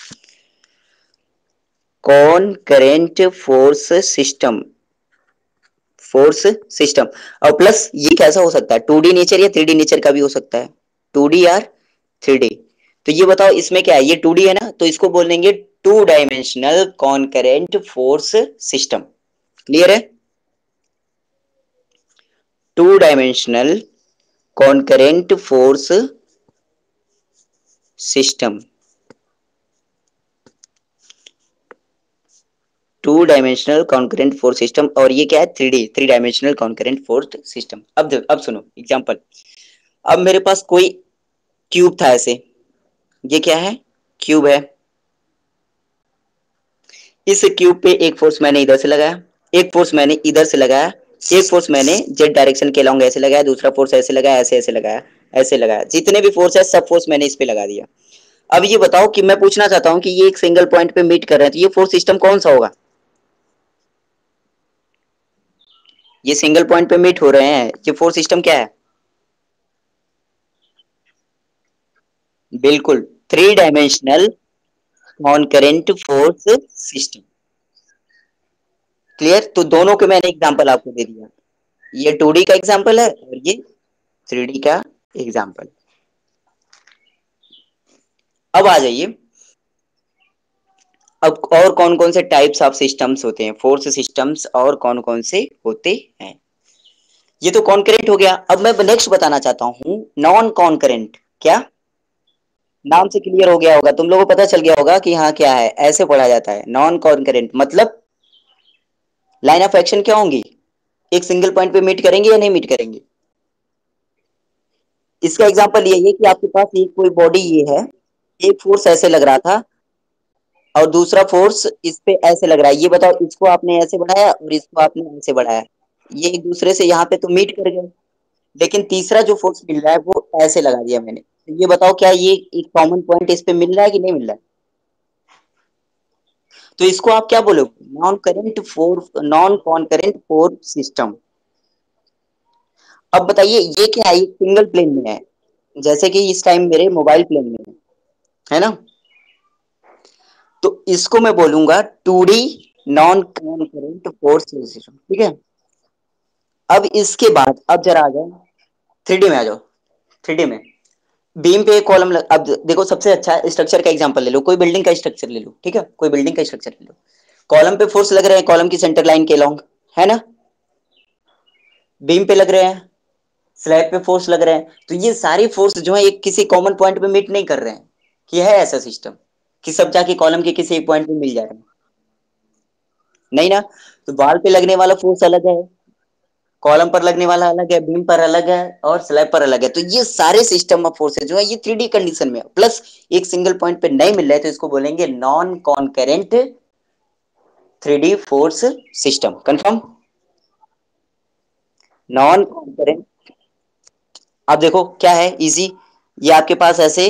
concurrent force system, force system. और प्लस ये कैसा हो सकता है, 2D नेचर या 3D नेचर का भी हो सकता है, 2D या 3D। तो ये बताओ इसमें क्या है, ये 2D है ना, तो इसको बोलेंगे two dimensional concurrent force system. Clear है, two dimensional concurrent force system, two dimensional concurrent force system. और ये क्या है, 3D, three dimensional concurrent force system. अब सुनो एग्जांपल। अब मेरे पास कोई क्यूब था ऐसे, ये क्या है, क्यूब है। इस क्यूब पे एक फोर्स मैंने इधर से लगाया, एक फोर्स मैंने इधर से लगाया, एक फोर्स मैंने जेड डायरेक्शन के अलॉन्ग ऐसे लगाया, दूसरा फोर्स ऐसे लगाया, ऐसे ऐसे लगाया, ऐसे लगाया। जितने भी फोर्स है सब फोर्स मैंने इस पे लगा दिया। अब ये बताओ कि मैं पूछना चाहता हूं कि ये एक सिंगल पॉइंट पे मीट कर रहे हैं, तो ये फोर्स सिस्टम कौन सा होगा, ये सिंगल पॉइंट पे मीट हो रहे हैं, ये फोर्स सिस्टम क्या है, बिल्कुल three dimensional concurrent force system. Clear, तो दोनों के मैंने एग्जांपल आपको दे दिया, ये 2D का एग्जांपल है और ये 3D का एग्जांपल। अब आ जाइए, अब और कौन कौन से टाइप्स ऑफ सिस्टम्स होते हैं, फोर्स सिस्टम्स और कौन कौन से होते हैं। ये तो कॉन्करेंट हो गया। अब मैं नेक्स्ट बताना चाहता हूं नॉन कॉन्करेंट। क्या? नाम से क्लियर हो गया होगा, तुम लोगों को पता चल गया होगा कि हाँ क्या है, ऐसे पढ़ा जाता है नॉन कॉन्करेंट। मतलब लाइन ऑफ एक्शन क्या होंगी, एक सिंगल पॉइंट पे मीट करेंगे या नहीं मीट करेंगे। इसका एग्जांपल ये है कि आपके पास एक कोई बॉडी ये है, एक फोर्स ऐसे लग रहा था और दूसरा फोर्स इस पे ऐसे लग रहा है। ये बताओ, इसको आपने ऐसे बढ़ाया और इसको आपने ऐसे बढ़ाया, ये एक दूसरे से यहाँ पे तो मीट कर गए, लेकिन तीसरा जो फोर्स मिल रहा है वो ऐसे लगा दिया मैंने। तो ये बताओ क्या ये एक कॉमन पॉइंट इस पे मिल रहा है कि नहीं मिल रहा है। तो इसको आप क्या बोलोगे, non current force, non concurrent force system. अब बताइए ये क्या है, ये सिंगल प्लेन में है, जैसे कि इस टाइम मेरे मोबाइल प्लेन में है ना। तो इसको मैं बोलूंगा 2D non concurrent force system, ठीक है। अब इसके बाद अब जरा आ जाओ 3D में, आ जाओ 3D में। बीम पे एक कॉलम अब देखो, सबसे अच्छा स्ट्रक्चर का एग्जांपल ले लो, कोई बिल्डिंग का स्ट्रक्चर ले लो, ठीक है, कोई बिल्डिंग का स्ट्रक्चर ले लो। कॉलम पे फोर्स लग रहे हैं, कॉलम की सेंटर लाइन के अलोंग, है ना। बीम पे लग रहे हैं, स्लैब पे फोर्स लग रहे हैं। तो ये सारी फोर्स जो है एक किसी कॉमन पॉइंट पे मीट नहीं कर रहे हैं, कि है ऐसा सिस्टम कि सब जाके कॉलम के किसी एक पॉइंट पे मिल जा रहे हैं, नहीं ना। तो वॉल पे लगने वाला फोर्स अलग है, कॉलम पर लगने वाला अलग है, बीम पर अलग है और स्लैब पर अलग है। तो ये सारे सिस्टम ऑफ फोर्सेज जो है ये 3D कंडीशन में प्लस एक सिंगल पॉइंट पे नहीं मिल रहा है, तो इसको बोलेंगे non concurrent 3D force system. Confirm, non concurrent. अब देखो क्या है इजी, ये आपके पास ऐसे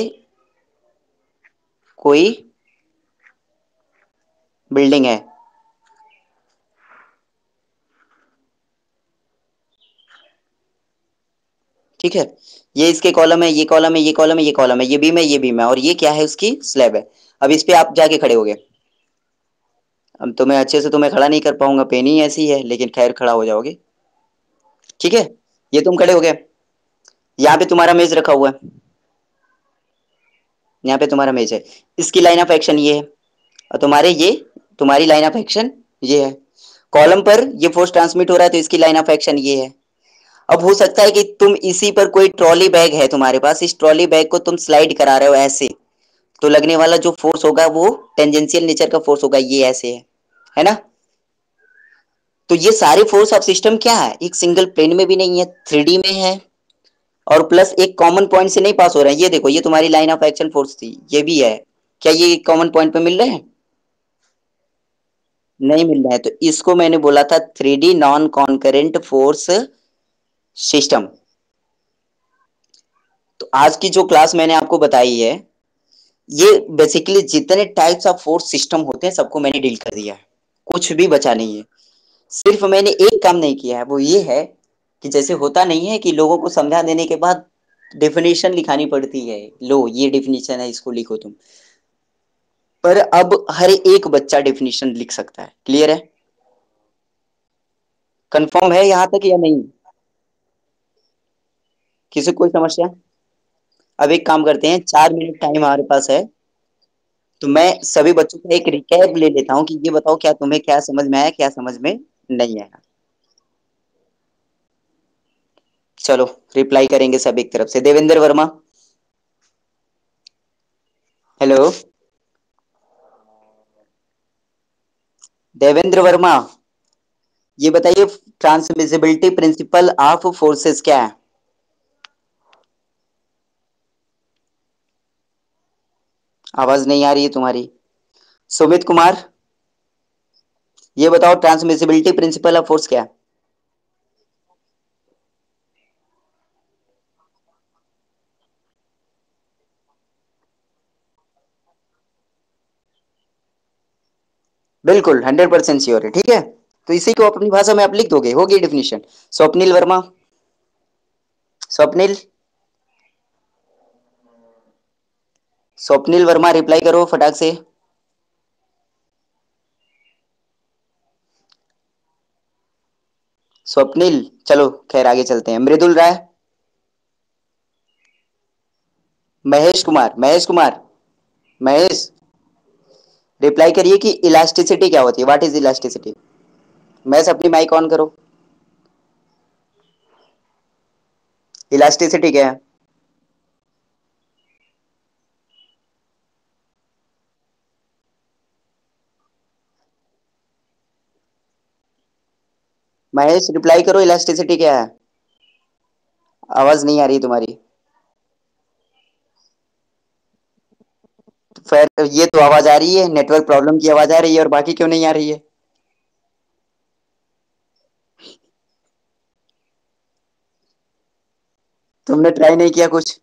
कोई बिल्डिंग है, ठीक है। ये इसके कॉलम है, ये कॉलम है, ये कॉलम है, ये कॉलम है, ये बीम है, ये बीम है, और ये क्या है उसकी स्लैब है। अब इस पे आप जाके खड़े हो गए। अब तो मैं अच्छे से तुम्हें खड़ा नहीं कर पाऊंगा, पेन ही ऐसी है, लेकिन खैर खड़ा हो जाओगे, ठीक है। ये तुम खड़े हो गए, यहाँ पे तुम्हारा मेज रखा हुआ है, यहाँ पे तुम्हारा मेज है, इसकी लाइन ऑफ एक्शन ये है, और तुम्हारे ये तुम्हारी लाइन ऑफ एक्शन ये है। कॉलम पर ये फोर्स ट्रांसमिट हो रहा है, तो इसकी लाइन ऑफ एक्शन ये है। अब हो सकता है कि तुम इसी पर कोई ट्रॉली बैग है तुम्हारे पास, इस ट्रॉली बैग को तुम स्लाइड करा रहे हो ऐसे, तो लगने वाला जो फोर्स होगा वो टेंजेंशियल नेचर का फोर्स होगा, ये ऐसे है ना। तो ये सारे फोर्स ऑफ सिस्टम क्या है, एक सिंगल प्लेन में भी नहीं है, 3D में है, और प्लस एक कॉमन पॉइंट से नहीं पास हो रहा है। ये देखो, ये तुम्हारी लाइन ऑफ एक्शन फोर्स थी, ये भी है, क्या ये कॉमन पॉइंट पे मिल रहे हैं, नहीं मिल रहा है। तो इसको मैंने बोला था 3D non concurrent force system. तो आज की जो क्लास मैंने आपको बताई है, ये बेसिकली जितने टाइप्स ऑफ फोर्स सिस्टम होते हैं सबको मैंने डील कर दिया है, कुछ भी बचा नहीं है। सिर्फ मैंने एक काम नहीं किया है, वो ये है कि जैसे होता नहीं है कि लोगों को समझा देने के बाद डेफिनेशन लिखानी पड़ती है, लो ये डेफिनेशन है इसको लिखो तुम, पर अब हर एक बच्चा डेफिनेशन लिख सकता है। क्लियर है, कंफर्म है यहां तक या नहीं, किसी को कोई समस्या। अब एक काम करते हैं, 4 मिनट टाइम हमारे पास है, तो मैं सभी बच्चों का एक रिकैप ले लेता हूँ कि ये बताओ क्या तुम्हें क्या समझ में आया, क्या समझ में नहीं आया। चलो रिप्लाई करेंगे सब एक तरफ से। देवेंद्र वर्मा, हेलो। देवेंद्र वर्मा, ये बताइए ट्रांसमिसिबिलिटी प्रिंसिपल ऑफ फोर्सेस क्या है। आवाज नहीं आ रही है तुम्हारी। सुमित कुमार, ये बताओ ट्रांसमिसिबिलिटी प्रिंसिपल ऑफ फोर्स क्या है। बिल्कुल 100% श्योर है, ठीक है। तो इसी को अपनी भाषा में आप लिख दोगे, होगी डेफिनेशन। स्वप्निल वर्मा, स्वप्निल, स्वप्निल वर्मा रिप्लाई करो फटाक से। स्वप्निल, चलो खैर आगे चलते हैं। मृदुल राय, महेश कुमार, महेश कुमार, महेश, रिप्लाई करिए कि इलास्टिसिटी क्या होती है, व्हाट इज इलास्टिसिटी। मैं अपनी माइक ऑन करो। इलास्टिसिटी क्या है? महेश रिप्लाई करो, इलास्टिसिटी क्या है? आवाज नहीं आ रही तुम्हारी। फिर ये तो आवाज आ रही है, नेटवर्क प्रॉब्लम की आवाज आ रही है, और बाकी क्यों नहीं आ रही है? तुमने ट्राई नहीं किया कुछ?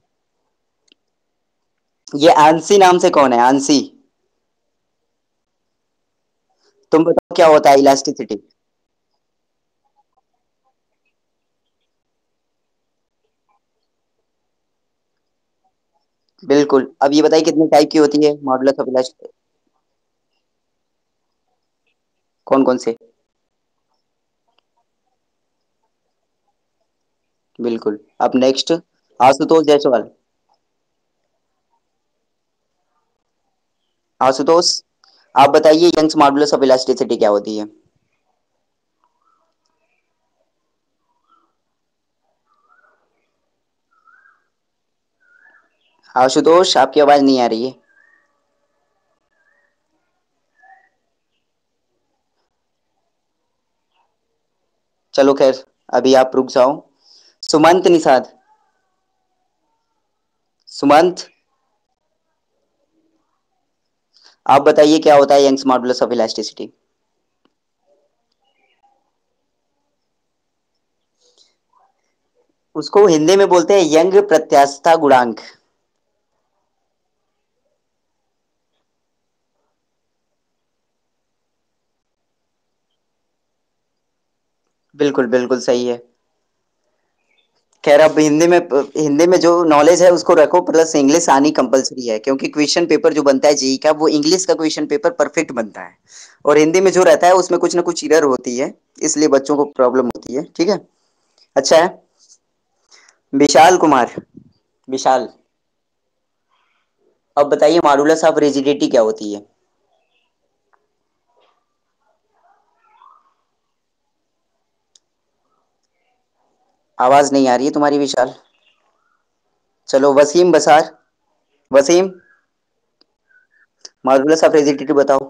ये आंसी नाम से कौन है, आंसी? तुम बताओ क्या होता है इलास्टिसिटी। बिल्कुल। अब ये बताइए कितने टाइप की होती है मॉडुलस ऑफ इलास्टिसिटी? कौन कौन से? बिल्कुल। अब नेक्स्ट, आशुतोष जायसवाल। आशुतोष, आप बताइए यंग्स मॉडुलस ऑफ इलास्टिसिटी क्या होती है? आशुतोष, आपकी आवाज नहीं आ रही है। चलो खैर, अभी आप रुक जाओ। सुमंत निषाद, सुमंत, आप बताइए क्या होता है यंग्स मॉडुलस ऑफ इलास्टिसिटी? उसको हिंदी में बोलते हैं यंग प्रत्यास्थता गुणांक। बिल्कुल बिल्कुल सही है। खैर, अब हिंदी में जो नॉलेज है उसको रखो, प्लस इंग्लिश आनी कंपलसरी है, क्योंकि क्वेश्चन पेपर जो बनता है जेई का, वो इंग्लिश का क्वेश्चन पेपर परफेक्ट बनता है, और हिंदी में जो रहता है उसमें कुछ ना कुछ एरर होती है, इसलिए बच्चों को प्रॉब्लम होती है। ठीक है, अच्छा है। विशाल कुमार, विशाल, अब बताइए मॉडुलस ऑफ रिजिडिटी क्या होती है? आवाज नहीं आ रही है तुम्हारी विशाल। चलो Wasim Basar, Wasim, modulus of rigidity बताओ।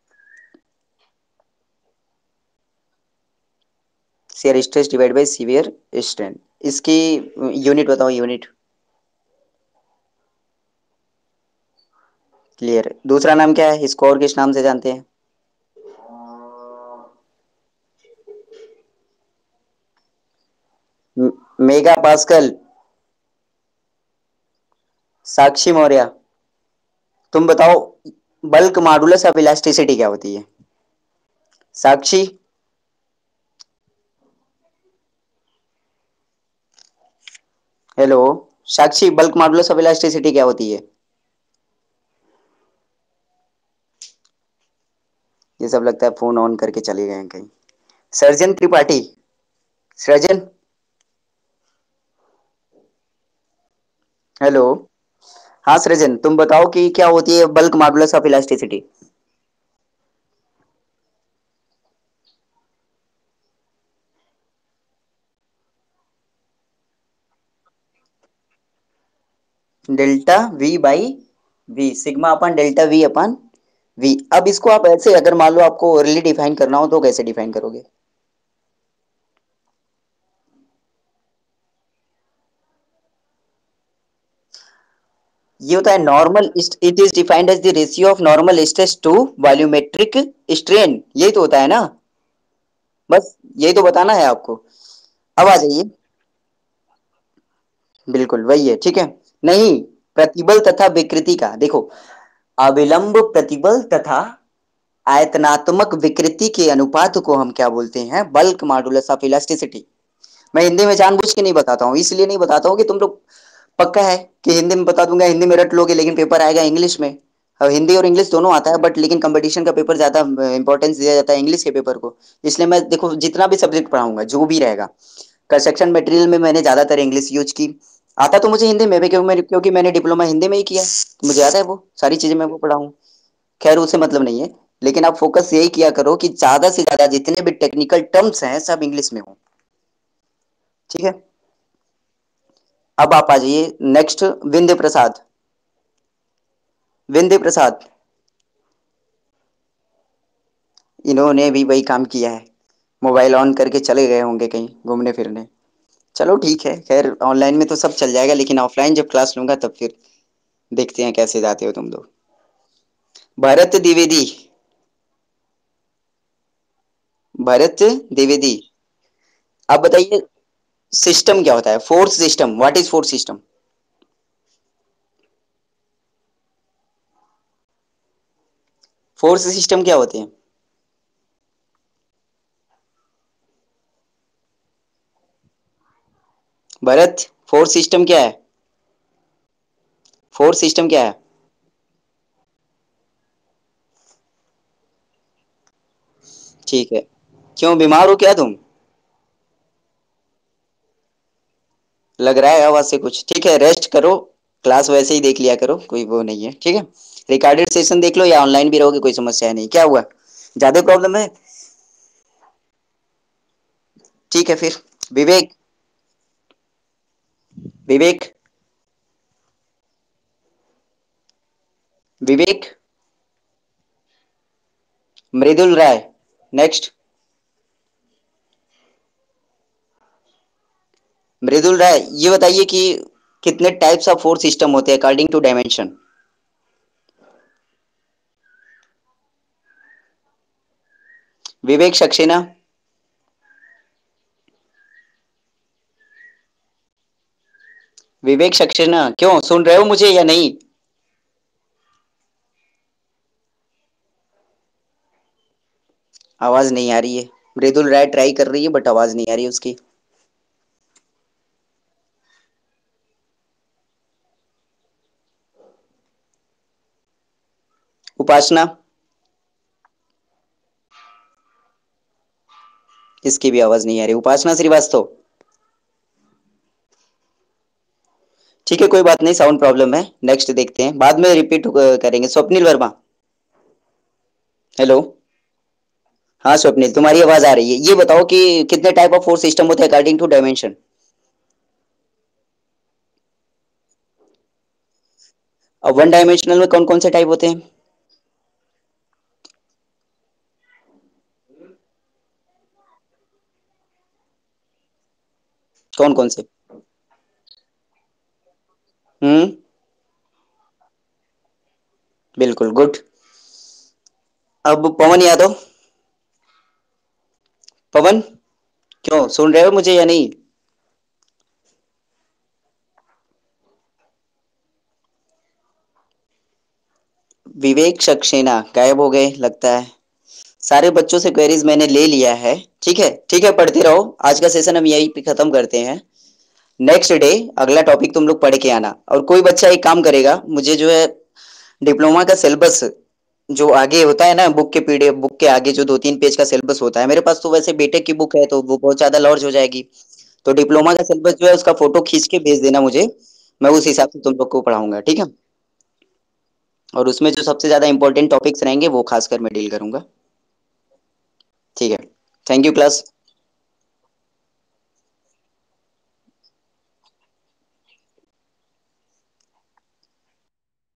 Shear stress divide by severe strain. इसकी यूनिट बताओ, यूनिट। क्लियर है। दूसरा नाम क्या है, इसको और किस नाम से जानते हैं? Mega pascal. साक्षी मौर्य, तुम बताओ बल्क मॉडुलस ऑफ इलास्टिसिटी क्या होती है? Sakshi, hello, Sakshi, bulk modulus of elasticity क्या होती है? ये सब लगता है फोन ऑन करके चले गए हैं कहीं। सर्जन त्रिपाठी, सृजन, हेलो। हाँ सृजन, तुम बताओ कि क्या होती है bulk modulus of elasticity? Delta V by V, sigma upon delta V upon V. अब इसको आप ऐसे, अगर मान लो आपको ओरली डिफाइन करना हो तो कैसे डिफाइन करोगे? ये होता है normal, it is defined as the ratio of normal stress to volumetric strain, यही तो होता है ना? बस यही तो बताना है आपको। अब आ जाइए। बिल्कुल वही है, ठीक है। नहीं, प्रतिबल तथा विकृति का देखो, अविलंब प्रतिबल तथा आयतनात्मक विकृति के अनुपात को हम क्या बोलते हैं? Bulk modulus of elasticity. मैं हिंदी में जानबूझ के नहीं बताता हूँ, इसलिए नहीं बताता हूँ कि तुम लोग, पक्का है कि हिंदी में बता दूंगा, हिंदी में रट लोगे, लेकिन पेपर आएगा इंग्लिश में। अब हिंदी और इंग्लिश दोनों आता है, बट लेकिन कंपटीशन का पेपर ज्यादा इंपॉर्टेंस दिया जाता है इंग्लिश के पेपर को। इसलिए मैं देखो जितना भी सब्जेक्ट पढ़ाऊंगा जो भी रहेगा, कंस्ट्रक्शन मटेरियल में मैंने ज्यादातर इंग्लिश यूज की। आता तो मुझे हिंदी में भी, क्योंकि मैंने डिप्लोमा हिंदी में ही किया, तो मुझे आता है वो सारी चीजें मैं वो पढ़ा हूँ। खैर उसे मतलब नहीं है, लेकिन आप फोकस यही किया करो कि ज्यादा से ज्यादा जितने भी टेक्निकल टर्म्स हैं सब इंग्लिश में हो। ठीक है। अब आप आ जाइए नेक्स्ट, विंध्य प्रसाद। विंध्य प्रसाद, इन्होंने भी वही काम किया है, मोबाइल ऑन करके चले गए होंगे कहीं घूमने फिरने। चलो ठीक है, खैर ऑनलाइन में तो सब चल जाएगा, लेकिन ऑफलाइन जब क्लास लूंगा तब फिर देखते हैं कैसे जाते हो तुम लोग। भरत द्विवेदी। भरत द्विवेदी। आप बताइए, सिस्टम क्या होता है, force system, what is force system? Force system क्या होते हैं? भरत, फोर्स सिस्टम क्या है? फोर्स सिस्टम क्या है? ठीक है। क्यों, बीमार हो क्या तुम? लग रहा है आवाज से कुछ। ठीक है, रेस्ट करो, क्लास वैसे ही देख लिया करो, कोई वो नहीं है। ठीक है, रिकॉर्डेड सेशन देख लो या ऑनलाइन भी रहोगे कोई समस्या नहीं। क्या हुआ, ज्यादा प्रॉब्लम है? ठीक है फिर। विवेक। विवेक। विवेक। मृदुल राय। नेक्स्ट। मृदुल राय, ये बताइए कि कितने टाइप्स ऑफ फोर्स सिस्टम होते हैं according to dimension? Vivek Saxena. Vivek Saxena, क्यों, सुन रहे हो मुझे या नहीं? आवाज नहीं आ रही है। मृदुल राय ट्राई कर रही है बट आवाज नहीं आ रही है उसकी। उपासना। इसकी भी आवाज नहीं आ रही, उपासना श्रीवास्तव। ठीक है, कोई बात नहीं, साउंड प्रॉब्लम है, नेक्स्ट देखते हैं, बाद में रिपीट करेंगे। स्वप्निल वर्मा। हेलो। हाँ स्वप्निल, तुम्हारी आवाज आ रही है, ये बताओ कि कितने टाइप ऑफ फोर्स सिस्टम होते हैं अकॉर्डिंग टू डायमेंशन? अब वन डायमेंशनल में कौन कौन से टाइप होते हैं? कौन कौन से? हम्म। बिल्कुल गुड। अब पवन यादव। पवन, क्यों, सुन रहे हो मुझे या नहीं? विवेक सक्सेना गायब हो गए लगता है। सारे बच्चों से क्वेरीज मैंने ले लिया है। ठीक है, ठीक है, पढ़ते रहो, आज का सेशन हम यही पे खत्म करते हैं। नेक्स्ट डे अगला टॉपिक तुम लोग पढ़ के आना, और कोई बच्चा एक काम करेगा, मुझे जो है डिप्लोमा का सिलेबस जो आगे होता है ना, बुक के पीडीएफ, बुक के आगे जो 2-3 पेज का सिलेबस होता है, मेरे पास तो वैसे बीटेक की बुक है तो वो बहुत ज्यादा लार्ज हो जाएगी। तो डिप्लोमा का सिलेबस जो है उसका फोटो खींच के भेज देना मुझे, मैं उस हिसाब से तुम लोग को पढ़ाऊंगा। ठीक है, और उसमें जो सबसे ज्यादा इंपॉर्टेंट टॉपिक्स रहेंगे वो खासकर मैं डील करूंगा। ठीक है। Thank you class.